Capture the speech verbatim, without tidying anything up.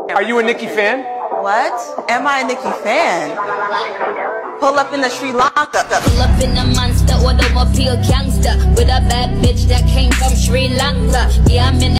Are you a Nicki fan? What? Am I a Nicki fan? Pull up in the Sri Lanka. Pull up in a monster, automobile gangster with a bad bitch that came from Sri Lanka. Yeah, I'm in